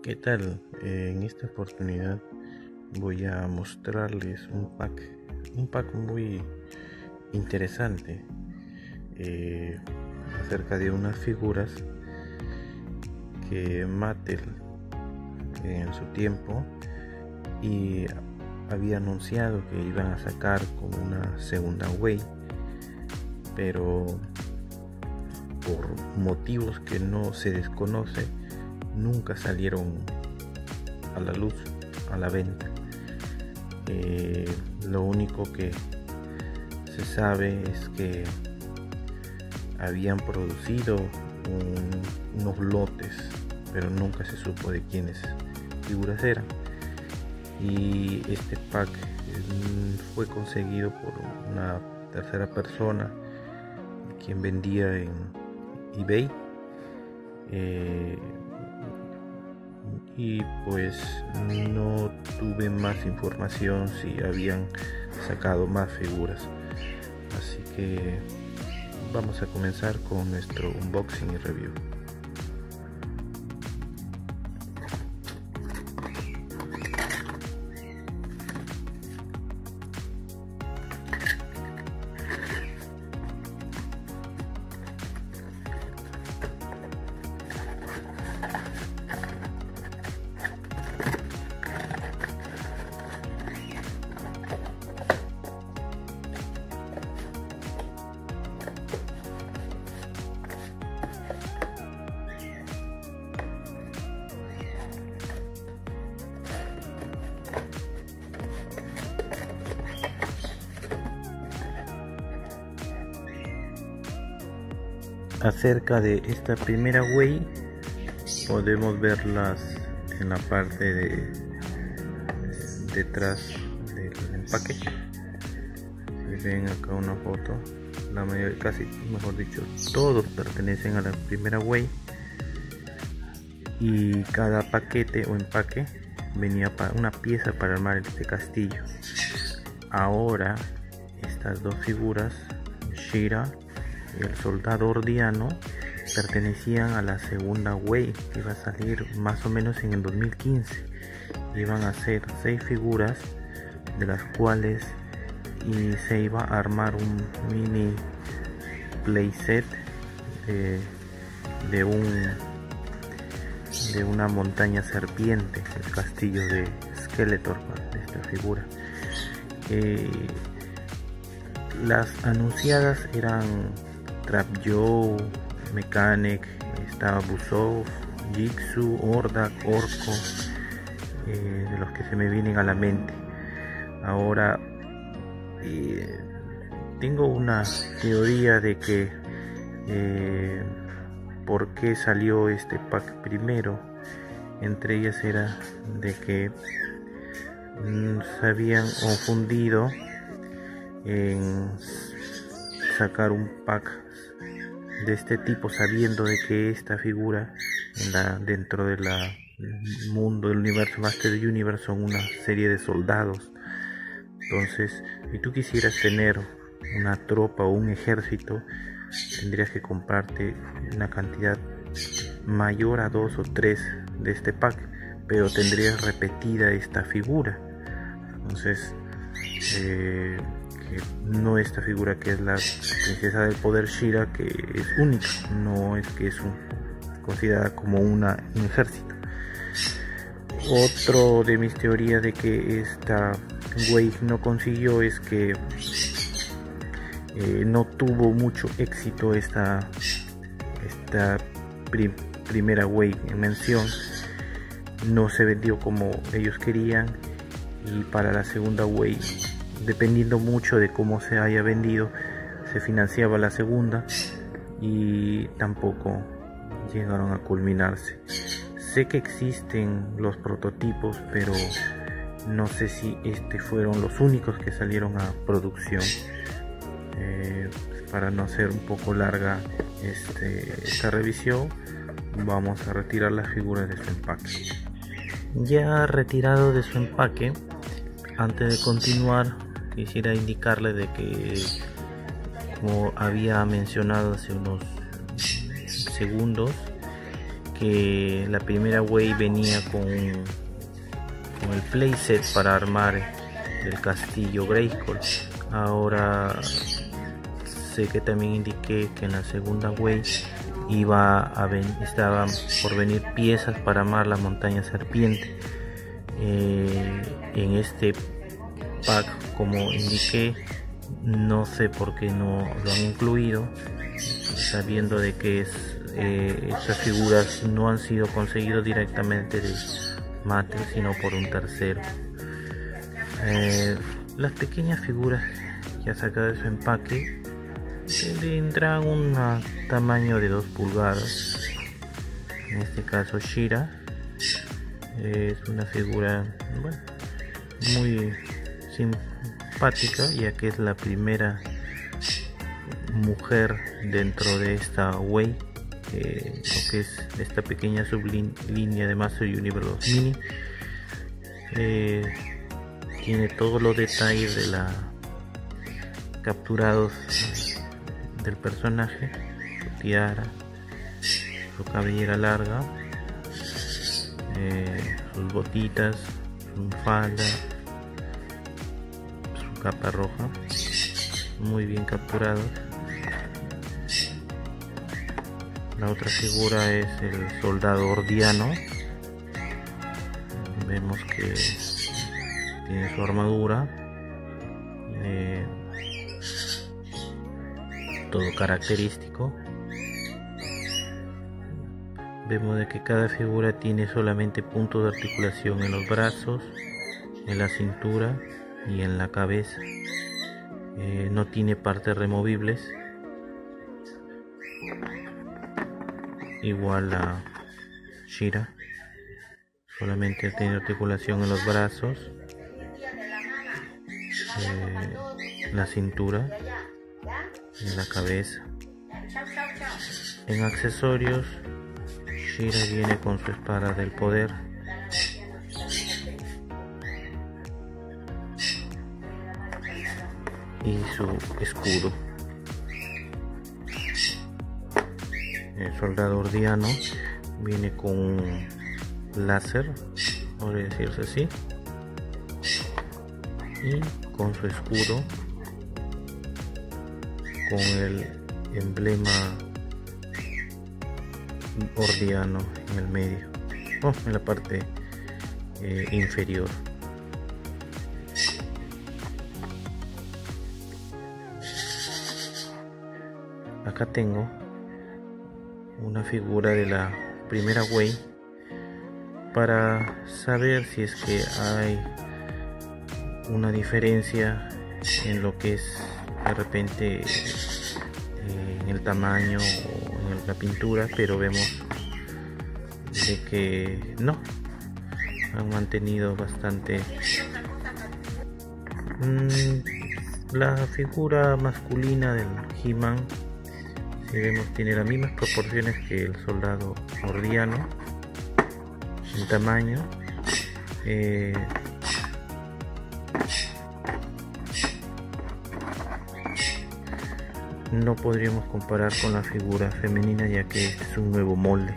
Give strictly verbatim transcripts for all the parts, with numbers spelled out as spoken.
¿Qué tal? Eh, en esta oportunidad voy a mostrarles un pack, un pack muy interesante eh, acerca de unas figuras que Mattel en su tiempo y había anunciado que iban a sacar como una segunda wave, pero por motivos que no se desconoce nunca salieron a la luz, a la venta. Eh, lo único que se sabe es que habían producido un, unos lotes, pero nunca se supo de quiénes figuras eran. Y este pack eh, fue conseguido por una tercera persona quien vendía en eBay. Eh, y pues no tuve más información si habían sacado más figuras, así que vamos a comenzar con nuestro unboxing y review. Acerca de esta primera wave, podemos verlas en la parte de detrás del empaque. Si ven acá una foto, la mayoría, casi mejor dicho, todos pertenecen a la primera wave, y cada paquete o empaque venía para una pieza para armar este castillo. Ahora estas dos figuras, She-Ra y el soldado Ordiano, pertenecían a la segunda wave que iba a salir más o menos en el dos mil quince. Iban a ser seis figuras, de las cuales y se iba a armar un mini playset de, de un de una montaña serpiente, el castillo de Skeletor de esta figura. Eh, las anunciadas eran Trap Joe, Mechanic, estaba Busov, Jigsaw, Hordak, Orko, eh, de los que se me vienen a la mente. Ahora eh, tengo una teoría de que eh, por qué salió este pack primero. Entre ellas era de que mm, se habían confundido en sacar un pack de este tipo, sabiendo de que esta figura en la, dentro del mundo del universo Master Universe son una serie de soldados. Entonces, si tú quisieras tener una tropa o un ejército, tendrías que comprarte una cantidad mayor a dos o tres de este pack, pero tendrías repetida esta figura. Entonces eh, que no esta figura que es la princesa del poder She-Ra, que es única, no es que es un, considerada como una, un ejército. Otro de mis teorías de que esta wave no consiguió es que eh, no tuvo mucho éxito esta, esta prim, primera wave en mención, no se vendió como ellos querían, y para la segunda wave, dependiendo mucho de cómo se haya vendido, se financiaba la segunda y tampoco llegaron a culminarse. Sé que existen los prototipos, pero no sé si este fueron los únicos que salieron a producción. Eh, para no hacer un poco larga este, esta revisión, vamos a retirar las figuras de su empaque. Ya retirado de su empaque, antes de continuar, quisiera indicarle de que, como había mencionado hace unos segundos, que la primera Wave venía con, con el playset para armar el castillo Grayskull. Ahora sé que también indiqué que en la segunda Wave iba a ven, estaban por venir piezas para armar la montaña serpiente. Eh, en este pack, como indiqué, no sé por qué no lo han incluido, sabiendo de que es, eh, estas figuras no han sido conseguidas directamente de Mattel, sino por un tercero. Eh, las pequeñas figuras ya sacadas de su empaque tendrán un tamaño de dos pulgadas. En este caso She-Ra es una figura, bueno, muy simpática, ya que es la primera mujer dentro de esta Wave, eh, lo que es esta pequeña sublínea de Master Universe Mini. Eh, tiene todos los detalles de la capturados del personaje: su tiara, su cabellera larga, eh, sus botitas, su falda, su capa roja, muy bien capturado. La otra figura es el soldado ordiano. Vemos que tiene su armadura, eh, todo característico. Vemos de que cada figura tiene solamente puntos de articulación en los brazos, en la cintura y en la cabeza. Eh, no tiene partes removibles, igual a She-Ra, solamente tiene articulación en los brazos, eh, la cintura y en la cabeza. En accesorios, She-Ra viene con su espada del poder, y su escudo. El soldado ordiano viene con un láser, podría decirse así, y con su escudo con el emblema ordiano en el medio, oh, en la parte eh, inferior. Acá tengo una figura de la primera Wave para saber si es que hay una diferencia en lo que es de repente eh, en el tamaño o en la pintura, pero vemos de que no, han mantenido bastante. mm, la figura masculina del He-Man, si vemos, tiene las mismas proporciones que el soldado ordiano en tamaño. eh, no podríamos comparar con la figura femenina, ya que este es un nuevo molde.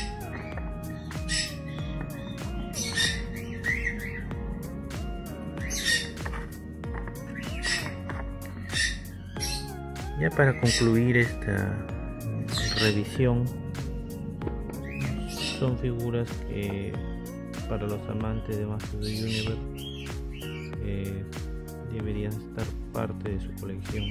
Ya para concluir esta revisión, son figuras que para los amantes de Masters of the Universe eh, deberían estar parte de su colección.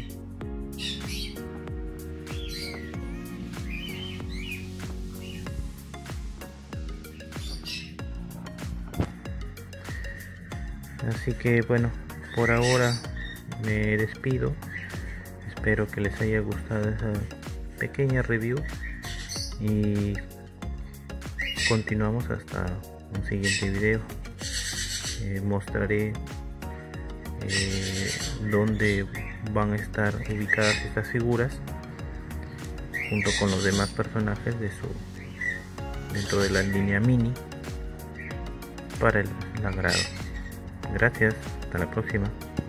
Así que bueno, por ahora me despido. Espero que les haya gustado esa pequeña review y continuamos hasta un siguiente video. Eh, mostraré eh, dónde van a estar ubicadas estas figuras junto con los demás personajes de su dentro de la línea mini para el agrado. Gracias, hasta la próxima.